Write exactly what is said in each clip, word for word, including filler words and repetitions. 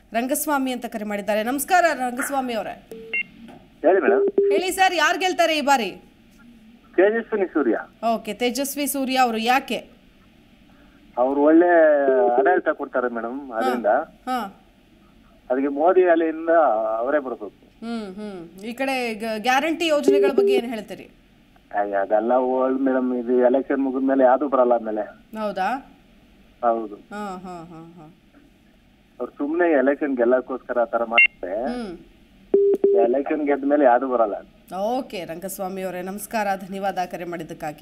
ರಂಗಸ್ವಾಮಿ ಅಂತ ಕರೆ ಮಾಡಿದ್ದಾರೆ. ನಮಸ್ಕಾರ ರಂಗಸ್ವಾಮಿ ಅವರೇ. ಹೇಳಿ ಮೇಡಮ್. ಹೇಳಿ ಸರ್, ಯಾರು ಗೆಲ್ತಾರೆ ಈ ಬಾರಿ? ತೇಜಸ್ವಿನಿ ಸೂರ್ಯ. ಓಕೆ, ತೇಜಸ್ವಿ ಸೂರ್ಯ ಅವರು. ಯಾಕೆ? ಅವರು ಒಳ್ಳೆ ಆಡಳಿತ ಕೊಡ್ತಾರೆ ಮೇಡಮ್, ಅದರಿಂದ ಅದಕ್ಕೆ ಮೋದಿ ಅಲೆಯಿಂದ ಅವರೇ ಬರಬೇಕು. ಹ್ಮ್ ಹ್ಮ್ ಈ ಕಡೆ ಗ್ಯಾರಂಟಿ ಯೋಜನೆಗಳ ಬಗ್ಗೆ ಏನ್ ಹೇಳ್ತೀರಿ? ಅದೆಲ್ಲ ಓಲ್ಡ್ ಮೇಡಮ್, ಇದು ಎಲೆಕ್ಷನ್ ಮುಗಿದ್ಮೇಲೆ ಯಾವ್ದು ಬರಲ್ಲ ಆಮೇಲೆ. ಹೌದಾ? ಹೌದು. ಹಾ ಹಾ ಹಾ ಹಾ ಅವ್ರು ಸುಮ್ನೆ ಎಲೆಕ್ಷನ್ ಗೆಲ್ಲಕ್ಕೋಸ್ಕರ ಆತರ ಮಾಡ್ತಾರೆ. ಎಲೆಕ್ಷನ್ ಗೆದ್ದ ಮೇಲೆ ಯಾವ್ದು ಬರಲ್ಲ. ಓಕೆ ರಂಗಸ್ವಾಮಿ ಅವರೇ, ನಮಸ್ಕಾರ, ಧನ್ಯವಾದ ಕರೆ ಮಾಡಿದ್ದಕ್ಕಾಗಿ.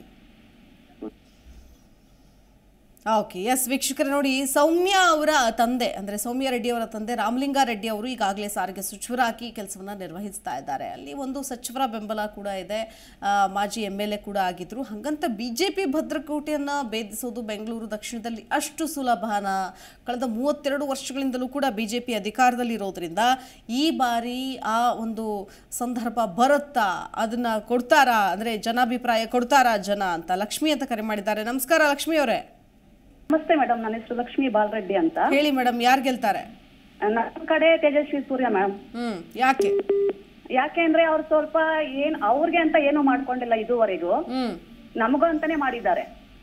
ಓಕೆ, ಎಸ್ ವೀಕ್ಷಕರೇ, ನೋಡಿ, ಸೌಮ್ಯ ಅವರ ತಂದೆ ಅಂದರೆ ಸೌಮ್ಯ ರೆಡ್ಡಿ ಅವರ ತಂದೆ ರಾಮಲಿಂಗ ರೆಡ್ಡಿ ಅವರು ಈಗಾಗಲೇ ಸಾರಿಗೆ ಸಚಿವರಾಗಿ ಕೆಲಸವನ್ನು ನಿರ್ವಹಿಸ್ತಾ ಇದ್ದಾರೆ. ಅಲ್ಲಿ ಒಂದು ಸಚಿವರ ಬೆಂಬಲ ಕೂಡ ಇದೆ, ಮಾಜಿ ಎಮ್ ಎಲ್ ಎ ಕೂಡ ಆಗಿದ್ರು. ಹಾಗಂತ ಬಿ ಜೆ ಪಿ ಭದ್ರಕೋಟೆಯನ್ನು ಭೇದಿಸೋದು ಬೆಂಗಳೂರು ದಕ್ಷಿಣದಲ್ಲಿ ಅಷ್ಟು ಸುಲಭನ? ಕಳೆದ ಮೂವತ್ತೆರಡು ವರ್ಷಗಳಿಂದಲೂ ಕೂಡ ಬಿ ಜೆ ಪಿ ಅಧಿಕಾರದಲ್ಲಿರೋದ್ರಿಂದ ಈ ಬಾರಿ ಆ ಒಂದು ಸಂದರ್ಭ ಬರುತ್ತಾ, ಅದನ್ನು ಕೊಡ್ತಾರಾ, ಅಂದರೆ ಜನಾಭಿಪ್ರಾಯ ಕೊಡ್ತಾರಾ ಜನ ಅಂತ ಲಕ್ಷ್ಮಿ ಅಂತ ಕರೆ ಮಾಡಿದ್ದಾರೆ. ನಮಸ್ಕಾರ ಲಕ್ಷ್ಮಿ ಅವರೇ. ನಮಸ್ತೆ ಮೇಡಮ್, ನನ್ನ ಹೆಸರು ಲಕ್ಷ್ಮೀ ಬಾಲರೆಡ್ಡಿ ಅಂತ. ಹೇಳಿ ಮೇಡಮ್, ಯಾರು ಗೆಲ್ತಾರೆ? ನನ್ನ ಕಡೆ ತೇಜಸ್ವಿ ಸೂರ್ಯ ಮೇಡಮ್. ಹ್ಮ್ ಯಾಕೆ? ಯಾಕೆ ಅಂದ್ರೆ ಅವ್ರು ಸ್ವಲ್ಪ ಏನ್ ಅವ್ರಿಗೆ ಅಂತ ಏನು ಮಾಡ್ಕೊಂಡಿಲ್ಲ ಇದುವರೆಗೂ, ನಮಗೂ ಅಂತಾನೆ ಮಾಡಿದ್ದಾರೆ.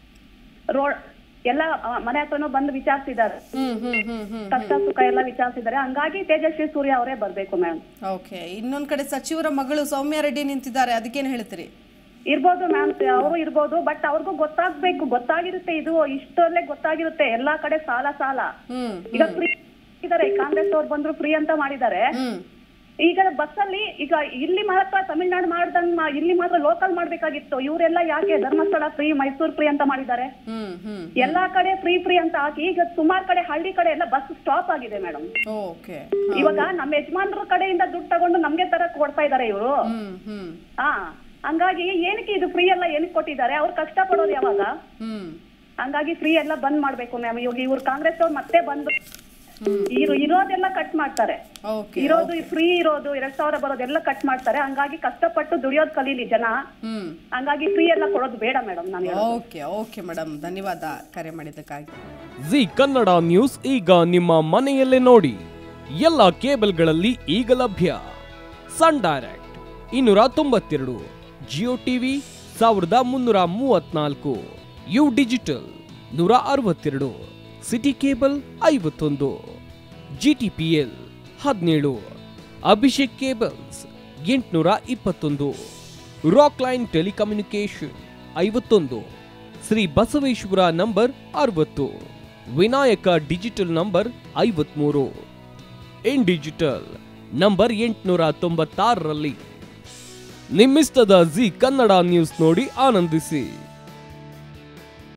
ರೋಡ್ ಎಲ್ಲ ಮನೆ ಹತ್ರನೂ ಬಂದು ವಿಚಾರಿಸಿದ್ದಾರೆ, ಕಷ್ಟ ಸುಖ ಎಲ್ಲ ವಿಚಾರಿಸಿದ್ದಾರೆ. ಹಂಗಾಗಿ ತೇಜಸ್ವಿ ಸೂರ್ಯ ಅವರೇ ಬರ್ಬೇಕು ಮೇಡಮ್. ಓಕೆ, ಇನ್ನೊಂದ್ ಕಡೆ ಸಚಿವರ ಮಗಳು ಸೌಮ್ಯ ರೆಡ್ಡಿ ನಿಂತಿದ್ದಾರೆ, ಅದಕ್ಕೇನು ಹೇಳ್ತೀರಿ? ಇರ್ಬೋದು ಮ್ಯಾಮ್, ಅವರು ಇರ್ಬೋದು, ಬಟ್ ಅವ್ರಿಗೂ ಗೊತ್ತಾಗ್ಬೇಕು, ಗೊತ್ತಾಗಿರುತ್ತೆ, ಇದು ಇಷ್ಟಲ್ಲೇ ಗೊತ್ತಾಗಿರುತ್ತೆ. ಎಲ್ಲಾ ಕಡೆ ಸಾಲ ಸಾಲ. ಈಗ ಫ್ರೀ ಇದಾರೆ, ಕಾಂಗ್ರೆಸ್ ಅವ್ರು ಬಂದ್ರು ಫ್ರೀ ಅಂತ ಮಾಡಿದ್ದಾರೆ. ಈಗ ಬಸ್ ಅಲ್ಲಿ ಈಗ ಇಲ್ಲಿ ಮಾತ್ರ ತಮಿಳ್ನಾಡು ಮಾಡ್ದಂಗ್ ಇಲ್ಲಿ ಮಾತ್ರ ಲೋಕಲ್ ಮಾಡ್ಬೇಕಾಗಿತ್ತು. ಇವರೆಲ್ಲ ಯಾಕೆ ಧರ್ಮಸ್ಥಳ ಫ್ರೀ, ಮೈಸೂರು ಫ್ರೀ ಅಂತ ಮಾಡಿದ್ದಾರೆ. ಎಲ್ಲಾ ಕಡೆ ಫ್ರೀ ಫ್ರೀ ಅಂತ ಹಾಕಿ ಈಗ ಸುಮಾರು ಕಡೆ ಹಳ್ಳಿ ಕಡೆ ಎಲ್ಲ ಬಸ್ ಸ್ಟಾಪ್ ಆಗಿದೆ ಮೇಡಮ್. ಇವಾಗ ನಮ್ಮ ಯಜಮಾನ್ರ ಕಡೆಯಿಂದ ದುಡ್ಡು ತಗೊಂಡು ನಮ್ಗೆ ತರ ಕೊಡ್ತಾ ಇದಾರೆ ಇವರು. ಹಾ, ಹಂಗಾಗಿ ಏನಕ್ಕೆ ಇದು ಫ್ರೀ ಎಲ್ಲ ಏನಕ್ಕೆ ಕೊಟ್ಟಿದ್ದಾರೆ? ಅವ್ರು ಕಷ್ಟ ಪಡೋದು ಯಾವಾಗ? ಹಂಗಾಗಿ ಫ್ರೀ ಎಲ್ಲ ಬಂದ್ ಮಾಡ್ಬೇಕು ಮ್ಯಾಮ್. ಇವಾಗ ಇವ್ರು ಕಾಂಗ್ರೆಸ್ ಅವ್ರು ಮತ್ತೆ ಬಂದು ಇರೋದೆಲ್ಲ ಕಟ್ ಮಾಡ್ತಾರೆ. ಇರೋದು ಫ್ರೀ ಇರೋದು ಎರಡ್ ಸಾವಿರ ಬರೋದೆಲ್ಲ ಕಟ್ ಮಾಡ್ತಾರೆ. ಹಂಗಾಗಿ ಕಷ್ಟಪಟ್ಟು ದುಡಿಯೋದ್ ಕಲೀಲಿ ಜನ. ಹಂಗಾಗಿ ಫ್ರೀ ಎಲ್ಲ ಕೊಡೋದು ಬೇಡ ಮೇಡಮ್. ನಾನು ಓಕೆ ಓಕೆ ಮೇಡಮ್, ಧನ್ಯವಾದ ಕರೆ ಮಾಡಿದ್ದಕ್ಕಾಗಿ. ಜಿ ಕನ್ನಡ ನ್ಯೂಸ್ ಈಗ ನಿಮ್ಮ ಮನೆಯಲ್ಲೇ ನೋಡಿ. ಎಲ್ಲ ಕೇಬಲ್ಗಳಲ್ಲಿ ಈಗ ಲಭ್ಯ. ಸನ್ ಡೈರೆಕ್ಟ್ ಇನ್ನೂರ ತೊಂಬತ್ತೆರಡು, ಜಿಯೋ ಟಿವಿ ಸಾವಿರದ ಮುನ್ನೂರ ಮೂವತ್ನಾಲ್ಕು, ಯು ಡಿಜಿಟಲ್ ನೂರ ಅರವತ್ತೆರಡು, ಸಿಟಿ ಕೇಬಲ್ ಐವತ್ತೊಂದು, ಜಿ ಟಿ ಪಿ ಎಲ್ ಹದಿನೇಳು, ಅಭಿಷೇಕ್ ಕೇಬಲ್ಸ್ ಎಂಟುನೂರ ಇಪ್ಪತ್ತೊಂದು, ರಾಕ್ ಲೈನ್ ಟೆಲಿಕಮ್ಯುನಿಕೇಶನ್ ಐವತ್ತೊಂದು, ಶ್ರೀ ಬಸವೇಶ್ವರ ನಂಬರ್ ಅರವತ್ತು, ವಿನಾಯಕ ಡಿಜಿಟಲ್ ನಂಬರ್ ಐವತ್ಮೂರು, ಇನ್ ಡಿಜಿಟಲ್ ನಂಬರ್ ಎಂಟುನೂರ ತೊಂಬತ್ತಾರರಲ್ಲಿ. ನಿಮ್ಮಿಸ್ತದ ಜಿ ಕನ್ನಡ ನ್ಯೂಸ್ ನೋಡಿ ಆನಂದಿಸಿ.